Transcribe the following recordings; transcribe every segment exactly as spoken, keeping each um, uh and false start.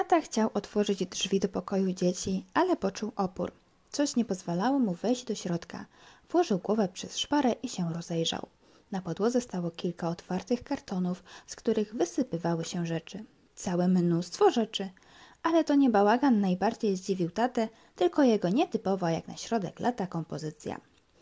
Tata chciał otworzyć drzwi do pokoju dzieci, ale poczuł opór. Coś nie pozwalało mu wejść do środka. Włożył głowę przez szparę i się rozejrzał. Na podłodze stało kilka otwartych kartonów, z których wysypywały się rzeczy. Całe mnóstwo rzeczy. Ale to nie bałagan najbardziej zdziwił tatę, tylko jego nietypowa jak na środek lata kompozycja.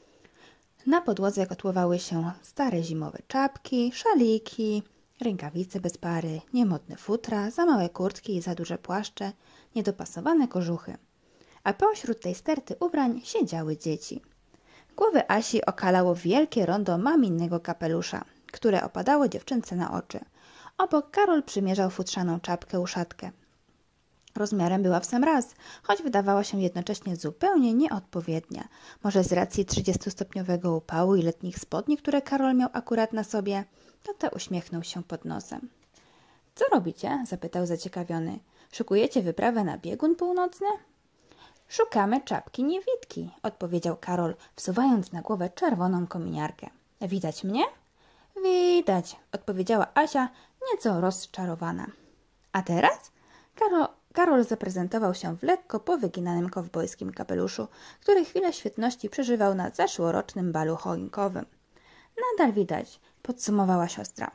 Na podłodze kotłowały się stare zimowe czapki, szaliki, rękawice bez pary, niemodne futra, za małe kurtki i za duże płaszcze, niedopasowane kożuchy. A pośród tej sterty ubrań siedziały dzieci. Głowę Asi okalało wielkie rondo maminnego kapelusza, które opadało dziewczynce na oczy. Obok Karol przymierzał futrzaną czapkę uszatkę. Rozmiarem była w sam raz, choć wydawała się jednocześnie zupełnie nieodpowiednia. Może z racji trzydziestostopniowego upału i letnich spodni, które Karol miał akurat na sobie. Tata uśmiechnął się pod nosem. — Co robicie? — zapytał zaciekawiony. — Szykujecie wyprawę na biegun północny? — Szukamy czapki niewidki — odpowiedział Karol, wsuwając na głowę czerwoną kominiarkę. — Widać mnie? — Widać — odpowiedziała Asia, nieco rozczarowana. — A teraz? Karol, Karol zaprezentował się w lekko powyginanym kowbojskim kapeluszu, który chwilę świetności przeżywał na zeszłorocznym balu choinkowym. — Nadal widać — podsumowała siostra.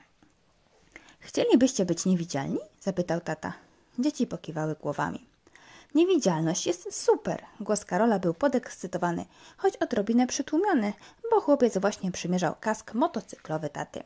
— Chcielibyście być niewidzialni? — zapytał tata. Dzieci pokiwały głowami. — Niewidzialność jest super! Głos Karola był podekscytowany, choć odrobinę przytłumiony, bo chłopiec właśnie przymierzał kask motocyklowy taty.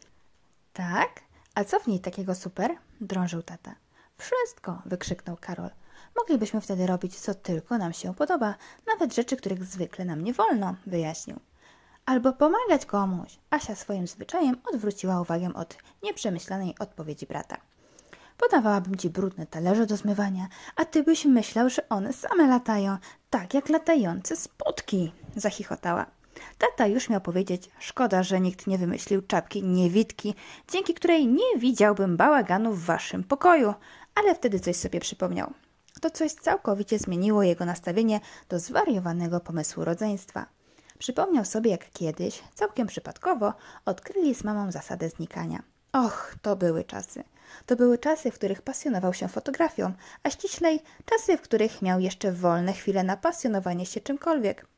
— Tak? A co w niej takiego super? — drążył tata. — Wszystko! — wykrzyknął Karol. — Moglibyśmy wtedy robić, co tylko nam się podoba, nawet rzeczy, których zwykle nam nie wolno — wyjaśnił. Albo pomagać komuś. Asia swoim zwyczajem odwróciła uwagę od nieprzemyślanej odpowiedzi brata. Podawałabym ci brudne talerze do zmywania, a ty byś myślał, że one same latają, tak jak latające spotki, zachichotała. Tata już miał powiedzieć, szkoda, że nikt nie wymyślił czapki niewidki, dzięki której nie widziałbym bałaganu w waszym pokoju, ale wtedy coś sobie przypomniał. To coś całkowicie zmieniło jego nastawienie do zwariowanego pomysłu rodzeństwa. Przypomniał sobie, jak kiedyś, całkiem przypadkowo, odkryli z mamą zasadę znikania. Och, to były czasy. To były czasy, w których pasjonował się fotografią, a ściślej czasy, w których miał jeszcze wolne chwile na pasjonowanie się czymkolwiek.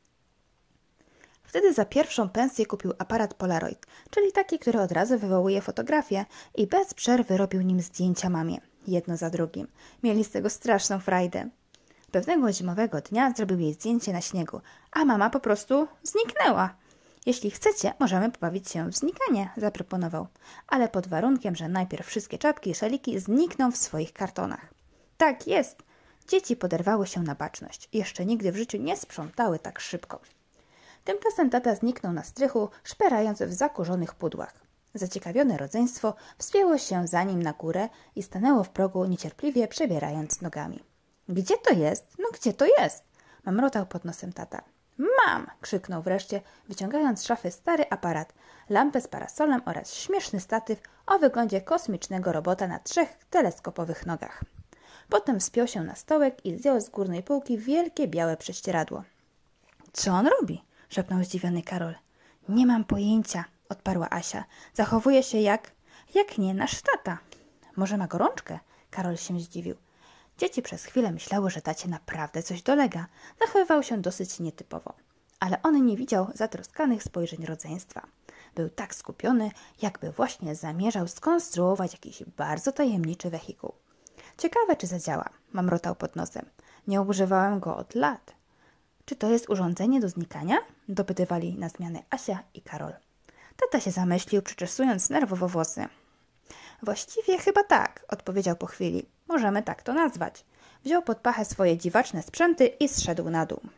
Wtedy za pierwszą pensję kupił aparat Polaroid, czyli taki, który od razu wywołuje fotografię i bez przerwy robił nim zdjęcia mamie, jedno za drugim. Mieli z tego straszną frajdę. Pewnego zimowego dnia zrobił jej zdjęcie na śniegu, a mama po prostu zniknęła. Jeśli chcecie, możemy pobawić się w znikanie, zaproponował, ale pod warunkiem, że najpierw wszystkie czapki i szaliki znikną w swoich kartonach. Tak jest. Dzieci poderwały się na baczność. Jeszcze nigdy w życiu nie sprzątały tak szybko. Tymczasem tata zniknął na strychu, szperając w zakurzonych pudłach. Zaciekawione rodzeństwo wspięło się za nim na górę i stanęło w progu, niecierpliwie przebierając nogami. Gdzie to jest? No gdzie to jest? Mamrotał pod nosem tata. Mam! Krzyknął wreszcie, wyciągając z szafy stary aparat, lampę z parasolem oraz śmieszny statyw o wyglądzie kosmicznego robota na trzech teleskopowych nogach. Potem wspiął się na stołek i zdjął z górnej półki wielkie białe prześcieradło. Co on robi? Szepnął zdziwiony Karol. Nie mam pojęcia, odparła Asia. Zachowuje się jak... jak nie nasz tata. Może ma gorączkę? Karol się zdziwił. Dzieci przez chwilę myślały, że tacie naprawdę coś dolega. Zachowywał się dosyć nietypowo. Ale on nie widział zatroskanych spojrzeń rodzeństwa. Był tak skupiony, jakby właśnie zamierzał skonstruować jakiś bardzo tajemniczy wehikuł. Ciekawe, czy zadziała, mamrotał pod nosem. Nie używałem go od lat. Czy to jest urządzenie do znikania? Dopytywali na zmianę Asia i Karol. Tata się zamyślił, przyczesując nerwowo włosy. Właściwie chyba tak, odpowiedział po chwili. Możemy tak to nazwać. Wziął pod pachę swoje dziwaczne sprzęty i zszedł na dół.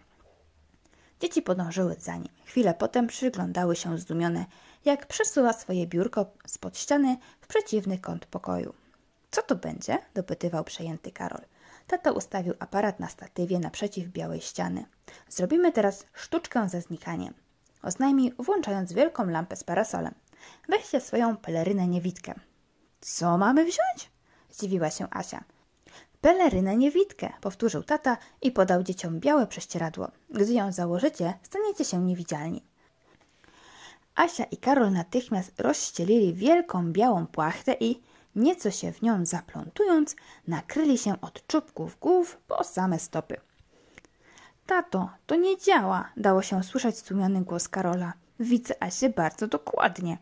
Dzieci podążyły za nim. Chwilę potem przyglądały się zdumione, jak przesuwa swoje biurko spod ściany w przeciwny kąt pokoju. Co to będzie? Dopytywał przejęty Karol. Tata ustawił aparat na statywie naprzeciw białej ściany. Zrobimy teraz sztuczkę ze znikaniem. Oznajmił, włączając wielką lampę z parasolem. Weźcie swoją pelerynę niewidkę. Co mamy wziąć? Zdziwiła się Asia. Pelerynę niewidkę, powtórzył tata i podał dzieciom białe prześcieradło. Gdy ją założycie, staniecie się niewidzialni. Asia i Karol natychmiast rozścielili wielką białą płachtę i Nieco się w nią zaplątując, nakryli się od czubków głów po same stopy. Tato, to nie działa, dało się słyszeć stłumiony głos Karola. Widzę Asię bardzo dokładnie.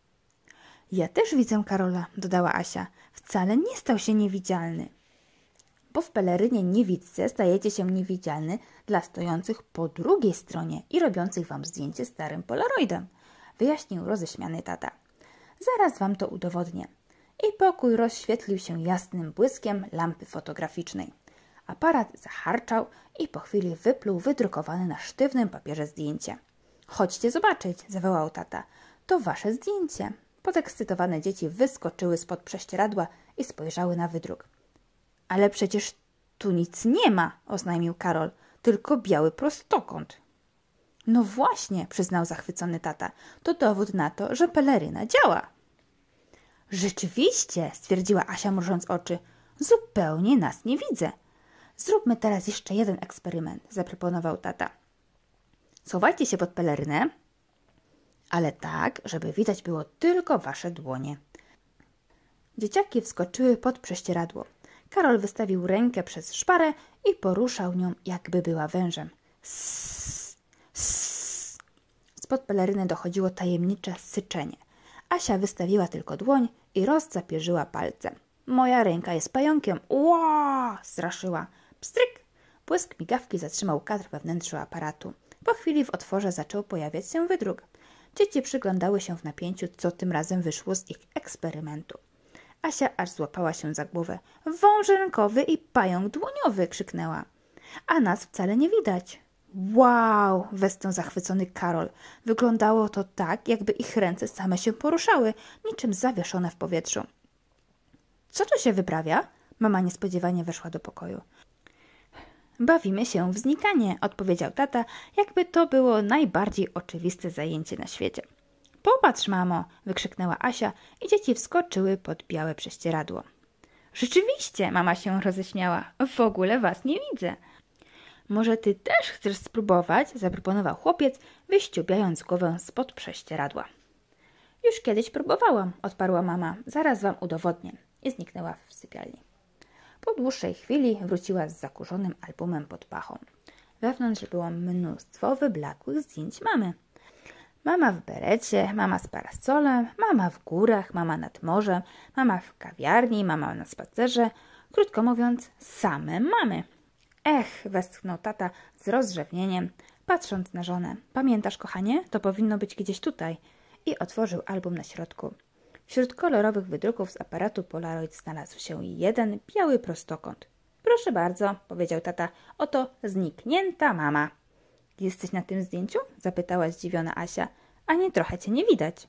Ja też widzę Karola, dodała Asia. Wcale nie stał się niewidzialny. Bo w pelerynie niewidce stajecie się niewidzialny dla stojących po drugiej stronie i robiących wam zdjęcie starym polaroidem, wyjaśnił roześmiany tata. Zaraz wam to udowodnię. I pokój rozświetlił się jasnym błyskiem lampy fotograficznej. Aparat zaharczał i po chwili wypluł wydrukowane na sztywnym papierze zdjęcie. Chodźcie zobaczyć, zawołał tata. To wasze zdjęcie. Podekscytowane dzieci wyskoczyły spod prześcieradła i spojrzały na wydruk. Ale przecież tu nic nie ma, oznajmił Karol, tylko biały prostokąt. No właśnie, przyznał zachwycony tata, to dowód na to, że peleryna działa. Rzeczywiście, stwierdziła Asia, mrużąc oczy, zupełnie nas nie widzę. Zróbmy teraz jeszcze jeden eksperyment, zaproponował tata. Schowajcie się pod pelerynę, ale tak, żeby widać było tylko wasze dłonie. Dzieciaki wskoczyły pod prześcieradło. Karol wystawił rękę przez szparę i poruszał nią, jakby była wężem. Sss, sss. Spod peleryny dochodziło tajemnicze syczenie. Asia wystawiła tylko dłoń i rozcapierzyła palce. Moja ręka jest pająkiem. Ła! Straszyła. Pstryk! Błysk migawki zatrzymał kadr we wnętrzu aparatu. Po chwili w otworze zaczął pojawiać się wydruk. Dzieci przyglądały się w napięciu, co tym razem wyszło z ich eksperymentu. Asia aż złapała się za głowę. Wąż rękowy i pająk dłoniowy! Krzyknęła. A nas wcale nie widać. Wow! Westchnął zachwycony Karol. Wyglądało to tak, jakby ich ręce same się poruszały, niczym zawieszone w powietrzu. Co tu się wyprawia? Mama niespodziewanie weszła do pokoju. Bawimy się w znikanie, odpowiedział tata, jakby to było najbardziej oczywiste zajęcie na świecie. Popatrz, mamo, wykrzyknęła Asia i dzieci wskoczyły pod białe prześcieradło. Rzeczywiście, mama się roześmiała, w ogóle was nie widzę. Może ty też chcesz spróbować? Zaproponował chłopiec, wyściubiając głowę spod prześcieradła. Już kiedyś próbowałam, odparła mama, zaraz wam udowodnię i zniknęła w sypialni. Po dłuższej chwili wróciła z zakurzonym albumem pod pachą. Wewnątrz było mnóstwo wyblakłych zdjęć mamy. Mama w berecie, mama z parasolem, mama w górach, mama nad morzem, mama w kawiarni, mama na spacerze. Krótko mówiąc, same mamy. Ech, westchnął tata z rozrzewnieniem, patrząc na żonę. Pamiętasz, kochanie? To powinno być gdzieś tutaj. I otworzył album na środku. Wśród kolorowych wydruków z aparatu Polaroid znalazł się jeden biały prostokąt. Proszę bardzo, powiedział tata, oto zniknięta mama. Jesteś na tym zdjęciu? Zapytała zdziwiona Asia. Ani trochę cię nie widać.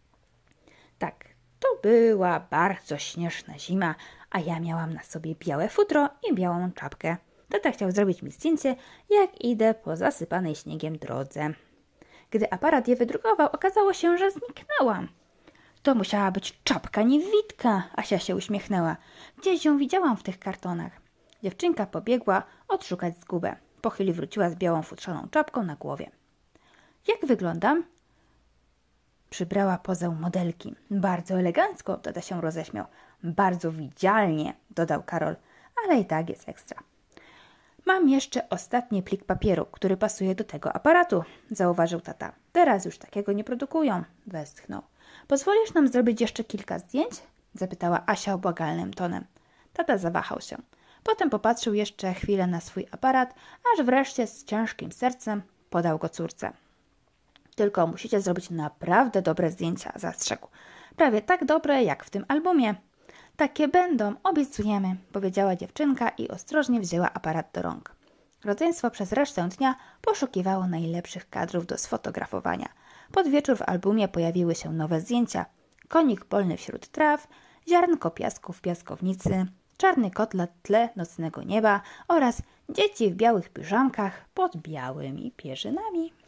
Tak, to była bardzo śnieżna zima, a ja miałam na sobie białe futro i białą czapkę. Tata chciał zrobić mi zdjęcie, jak idę po zasypanej śniegiem drodze. Gdy aparat je wydrukował, okazało się, że zniknęłam. To musiała być czapka niewidka, Asia się uśmiechnęła. Gdzieś ją widziałam w tych kartonach. Dziewczynka pobiegła odszukać zgubę. Po chwili wróciła z białą futrzaną czapką na głowie. Jak wyglądam? Przybrała pozę modelki. Bardzo elegancko, tata się roześmiał. Bardzo widzialnie, dodał Karol, ale i tak jest ekstra. Mam jeszcze ostatni plik papieru, który pasuje do tego aparatu, zauważył tata. Teraz już takiego nie produkują, westchnął. Pozwolisz nam zrobić jeszcze kilka zdjęć? Zapytała Asia błagalnym tonem. Tata zawahał się. Potem popatrzył jeszcze chwilę na swój aparat, aż wreszcie z ciężkim sercem podał go córce. Tylko musicie zrobić naprawdę dobre zdjęcia, zastrzegł. Prawie tak dobre jak w tym albumie. Takie będą, obiecujemy, powiedziała dziewczynka i ostrożnie wzięła aparat do rąk. Rodzeństwo przez resztę dnia poszukiwało najlepszych kadrów do sfotografowania. Pod wieczór w albumie pojawiły się nowe zdjęcia. Konik polny wśród traw, ziarnko piasku w piaskownicy, czarny kot na tle nocnego nieba oraz dzieci w białych piżamkach pod białymi pierzynami.